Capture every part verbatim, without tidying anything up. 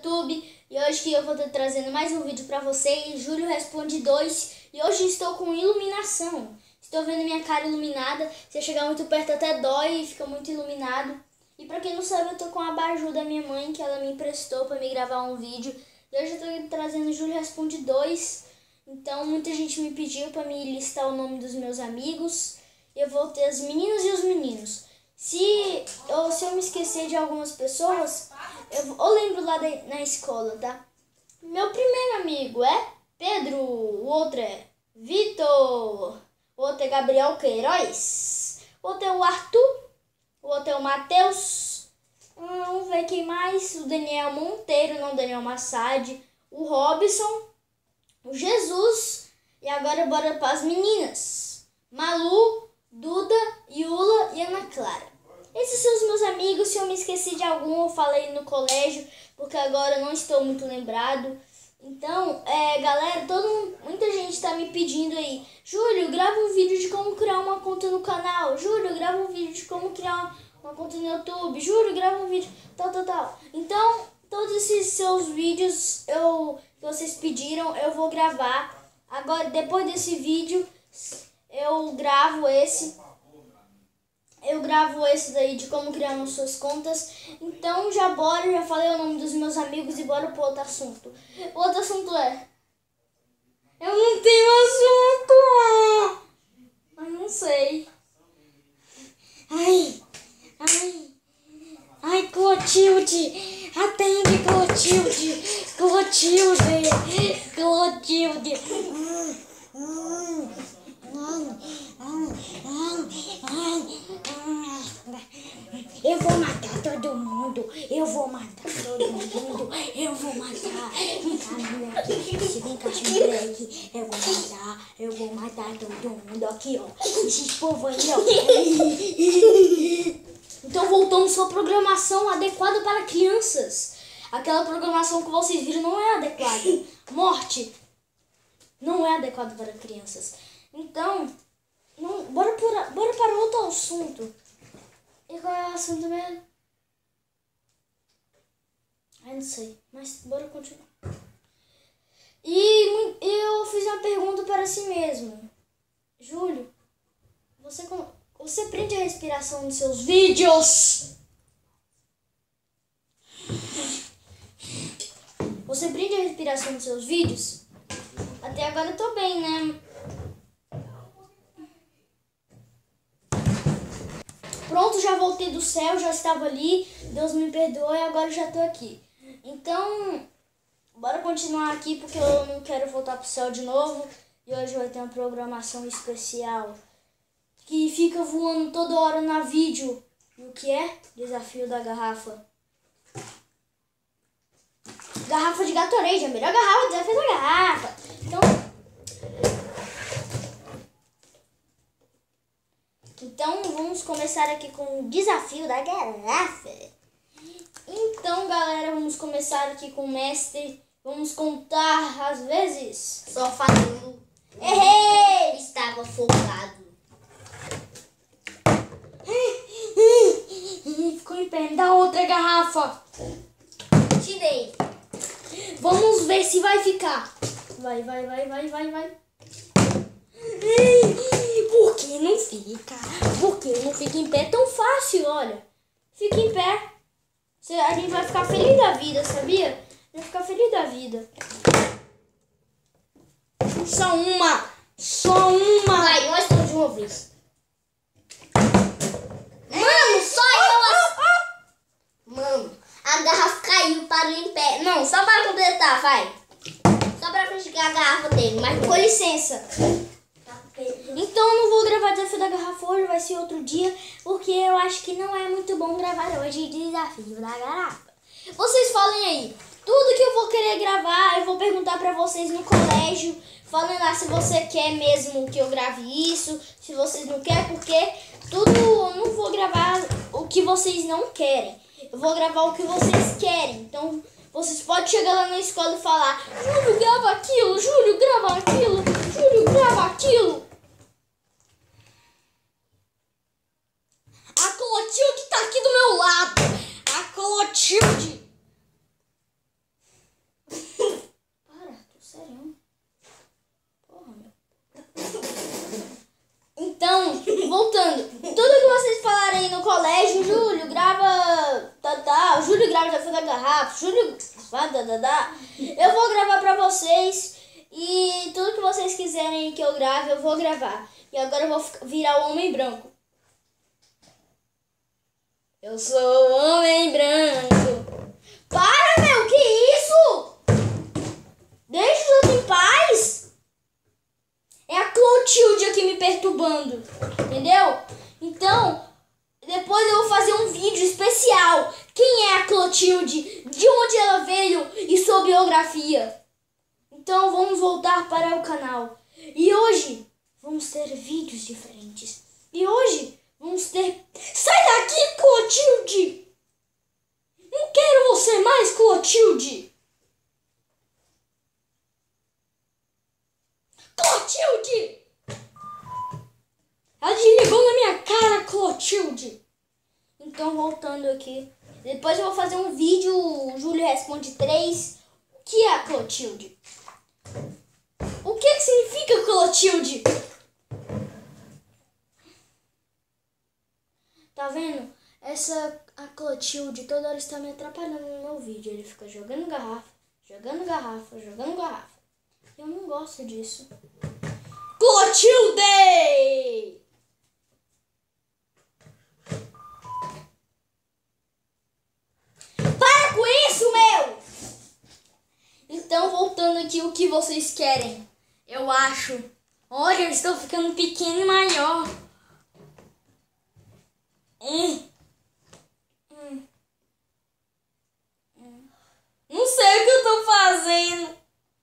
YouTube. E hoje que eu vou estar trazendo mais um vídeo pra vocês. Júlio Responde dois. E hoje estou com iluminação. Estou vendo minha cara iluminada. Se eu chegar muito perto até dói e fica muito iluminado. E pra quem não sabe, eu tô com a abajur da minha mãe, que ela me emprestou pra me gravar um vídeo. E hoje eu tô trazendo Júlio Responde dois. Então muita gente me pediu pra me listar o nome dos meus amigos. Eu vou ter as meninas e os meninos. Se eu, se eu me esquecer de algumas pessoas, eu, eu lembro lá da, na escola, tá? Meu primeiro amigo é Pedro, o outro é Vitor, o outro é Gabriel Queiroz, o outro é o Arthur, o outro é o Matheus, hum, vamos ver quem mais, o Daniel Monteiro, não Daniel Massad, o Robson, o Jesus, e agora bora para as meninas, Malu, Duda, Yula e Ana Clara. Esses são os meus amigos. Se eu me esqueci de algum, eu falei no colégio, porque agora eu não estou muito lembrado. Então, é, galera, todo mundo, muita gente está me pedindo aí: Júlio, grava um vídeo de como criar uma conta no canal. Júlio, grava um vídeo de como criar uma conta no YouTube. Júlio, grava um vídeo, tal, tal, tal. Então, todos esses seus vídeos eu, que vocês pediram, eu vou gravar. Agora, depois desse vídeo, eu gravo esse. Eu gravo esse daí de como criar as suas contas. Então já bora, já falei o nome dos meus amigos e bora pro outro assunto. O outro assunto é... Eu não tenho assunto! Eu não sei. Ai, ai, ai, Clotilde! Atende, Clotilde! Clotilde! Clotilde! Hum, hum, hum, hum, hum, hum. Eu vou matar todo mundo, eu vou matar todo mundo, eu vou matar. Vem cá, moleque, vem cá, moleque, eu vou matar, eu vou matar todo mundo aqui, ó. Esses povos aí, ó. Então voltamos à programação adequada para crianças. Aquela programação que vocês viram não é adequada. Morte não é adequada para crianças. Então, não, bora, por, bora para outro assunto. E qual é o assunto mesmo? Ai, não sei, mas bora continuar. E eu fiz uma pergunta para si mesmo. Júlio, você, você prende a respiração nos seus vídeos? Você prende a respiração nos seus vídeos? Até agora eu tô bem, né? Pronto, já voltei do céu, já estava ali, Deus me perdoe, agora já tô aqui. Então, bora continuar aqui, porque eu não quero voltar pro céu de novo. E hoje vai ter uma programação especial, que fica voando toda hora na vídeo. E o que é? Desafio da garrafa. Garrafa de Gatorade, a melhor garrafa, desafio da garrafa. Então... Então, vamos começar aqui com o desafio da garrafa. Então, galera, vamos começar aqui com o mestre. Vamos contar as vezes. Só falando. Errei! Estava focado. Ficou em pé. Me dá outra garrafa. Tirei. Vamos ver se vai ficar. Vai, vai, vai, vai, vai, vai. Por que não fica? Por que não fica em pé tão fácil, olha. Fica em pé. A gente vai ficar feliz da vida, sabia? Vai ficar feliz da vida. Só uma. Só uma. Vai, nós todos de uma vez. Mano, só eu. Mano, a garrafa caiu, parou em pé. Não, só para completar, vai. Só para criticar a garrafa dele, mas com licença. Então eu não vou gravar desafio da garrafa hoje, vai ser outro dia, porque eu acho que não é muito bom gravar hoje desafio da garrafa. Vocês falem aí, tudo que eu vou querer gravar, eu vou perguntar pra vocês no colégio, falando lá se você quer mesmo que eu grave isso, se vocês não querem, porque tudo eu não vou gravar o que vocês não querem, eu vou gravar o que vocês querem. Então vocês podem chegar lá na escola e falar: Júlio, grava aquilo, Júlio, grava aquilo, Júlio, grava aquilo. A Clotilde tá aqui do meu lado. A Clotilde. autógrafo da garrafa, Júlio... Eu vou gravar pra vocês e tudo que vocês quiserem que eu grave, eu vou gravar. E agora eu vou virar o homem branco. Eu sou o homem branco. Para, meu, que isso? Deixa os outros em paz. É a Clotilde aqui me perturbando, entendeu? Então, depois eu vou fazer um vídeo especial. Quem é a Clotilde? De onde ela veio? E sua biografia. Então vamos voltar para o canal. E hoje vamos ter vídeos diferentes. E hoje vamos ter... Sai daqui, Clotilde! Não quero você mais, Clotilde! Clotilde! Ela desligou na minha cara, Clotilde! Então, voltando aqui. Depois eu vou fazer um vídeo, o Júlio Responde três. O que é a Clotilde? O que, que significa Clotilde? Tá vendo? Essa a Clotilde toda hora está me atrapalhando no meu vídeo. Ele fica jogando garrafa, jogando garrafa, jogando garrafa. Eu não gosto disso. Clotilde! Para com isso, meu! Então, voltando aqui, o que vocês querem? Eu acho. Olha, eu estou ficando pequeno e maior. Hum. Hum. Hum. Não sei o que eu tô fazendo.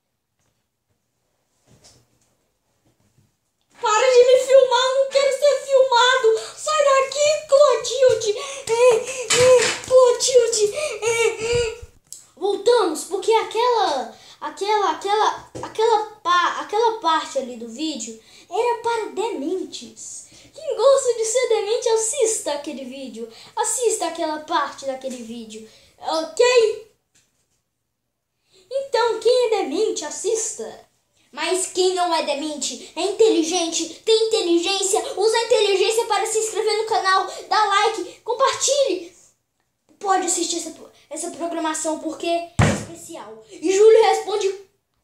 Para de me filmar, eu não quero ser filmado. Sai daqui, Clotilde. É, é, Clotilde. É, é. Voltamos, porque aquela, aquela, aquela, aquela, pa, aquela parte ali do vídeo era para dementes. Quem gosta de ser demente, assista aquele vídeo. Assista aquela parte daquele vídeo, ok? Então, quem é demente, assista. Mas quem não é demente, é inteligente, tem inteligência, usa a inteligência para se inscrever no canal, dá like, compartilhe. Pode assistir essa, essa programação porque é especial. E Júlio Responde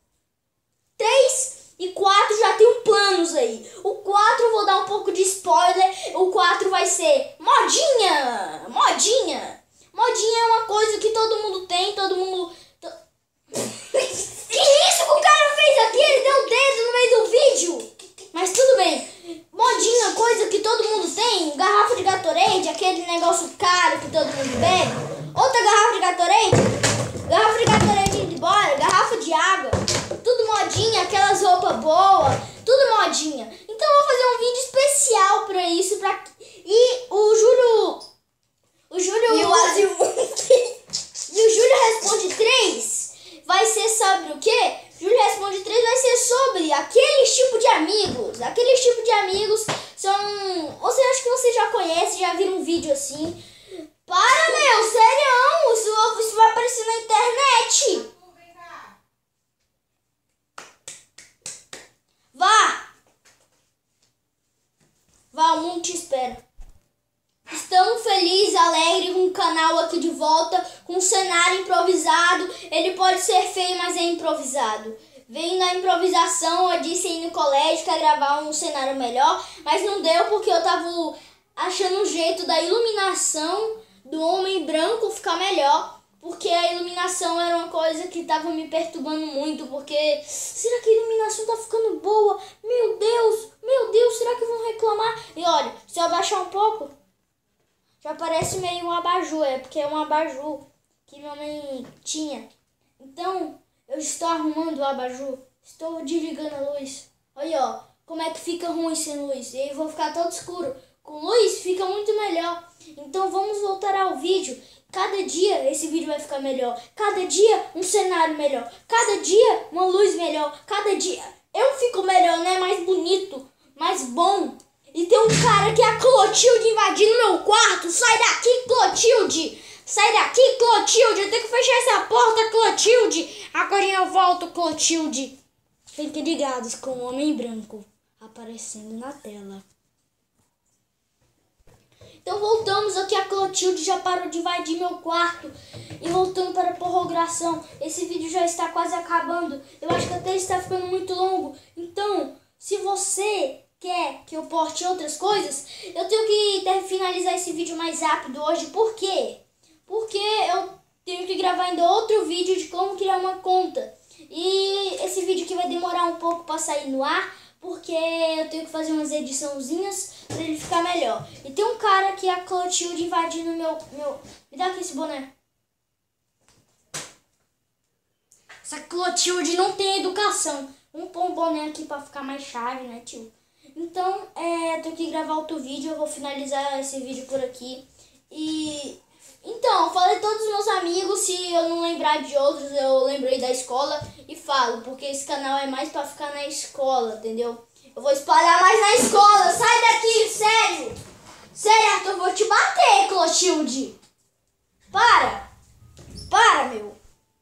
três e quatro já tem um planos aí. O quatro eu vou dar um pouco de spoiler. O quatro vai ser modinha. Modinha. Modinha é uma coisa que todo mundo tem, todo mundo... To... Que isso que o cara fez aqui? Ele deu o dedo no meio do vídeo. Mas tudo bem. Modinha, coisa que todo mundo tem. Garrafa de Gatorade, aquele negócio caro que todo mundo bebe. Outra garrafa de Gatorade. Garrafa de Gatorade indo embora. Garrafa de água. Tudo modinha, aquelas roupas boas. Tudo modinha. Então eu vou fazer um vídeo especial pra isso. Pra... E o Júlio... O Júlio... E o Azimuth. E o Júlio Responde três vai ser sobre o quê? Júlio Responde três vai ser sobre aqueles tipos de amigos. Aqueles tipos de amigos são... Você acha que você já conhece, já viram um vídeo assim. Para, meu, sério, isso, isso vai aparecer na internet. Vá. Vá, o mundo te espera. Estamos felizes, alegres com o canal aqui de volta, com um cenário improvisado. Ele pode ser feio, mas é improvisado. Vem na improvisação, eu disse aí no colégio que ia gravar um cenário melhor, mas não deu porque eu tava achando um jeito da iluminação do homem branco ficar melhor. Porque a iluminação era uma coisa que tava me perturbando muito, porque será que a iluminação tá ficando boa? Meu Deus, meu Deus, será que vão reclamar? E olha, se eu abaixar um pouco... Já parece meio um abajur, é porque é um abajur que minha mãe tinha. Então, eu estou arrumando o abajur, estou desligando a luz. Olha, ó, como é que fica ruim sem luz. E aí vou ficar todo escuro. Com luz fica muito melhor. Então vamos voltar ao vídeo. Cada dia esse vídeo vai ficar melhor. Cada dia um cenário melhor. Cada dia uma luz melhor. Cada dia eu fico melhor, né? Mais bonito, mais bom. E tem um cara que é a Clotilde invadindo meu quarto. Sai daqui, Clotilde. Sai daqui, Clotilde. Eu tenho que fechar essa porta, Clotilde. Agora eu volto, Clotilde. Fiquem ligados com o homem branco aparecendo na tela. Então voltamos aqui, a Clotilde já parou de invadir meu quarto. E voltando para a prorrogação, esse vídeo já está quase acabando. Eu acho que até está ficando muito longo. Então, se você quer que eu poste outras coisas, eu tenho que ter, finalizar esse vídeo mais rápido hoje. Por quê? Porque eu tenho que gravar ainda outro vídeo de como criar uma conta. E esse vídeo aqui vai demorar um pouco para sair no ar, porque eu tenho que fazer umas ediçãozinhas para ele ficar melhor. E tem um cara aqui, a Clotilde, invadindo meu, meu... Me dá aqui esse boné. Essa Clotilde não tem educação. Vamos pôr um boné aqui para ficar mais chave, né, tio? Então, é, eu tenho que gravar outro vídeo. Eu vou finalizar esse vídeo por aqui. E... Então, falei todos os meus amigos, se eu não lembrar de outros, eu lembrei da escola e falo, porque esse canal é mais pra ficar na escola, entendeu? Eu vou espalhar mais na escola, sai daqui, sério! Sério, Arthur, eu vou te bater, Clotilde! Para! Para, meu!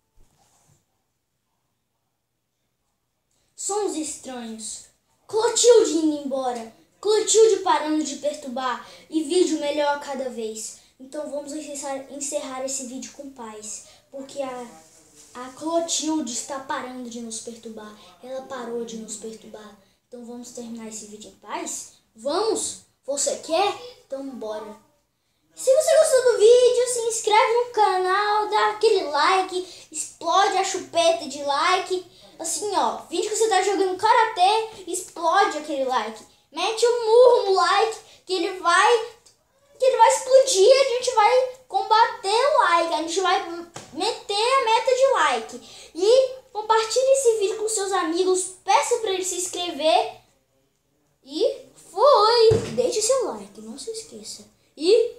Sons estranhos. Clotilde indo embora, Clotilde parando de perturbar e vídeo melhor a cada vez. Então vamos encerrar, encerrar esse vídeo com paz, porque a, a Clotilde está parando de nos perturbar, ela parou de nos perturbar. Então vamos terminar esse vídeo em paz? Vamos? Você quer? Então bora. Se você gostou do vídeo, se inscreve no canal, dá aquele like, explode a chupeta de like. Assim ó, vídeo que você tá jogando karatê, explode aquele like. Mete um murro no like que ele vai... que ele vai explodir, a gente vai combater o like, a gente vai meter a meta de like. E compartilhe esse vídeo com seus amigos, peça para eles se inscrever. E foi! Deixe seu like, não se esqueça. E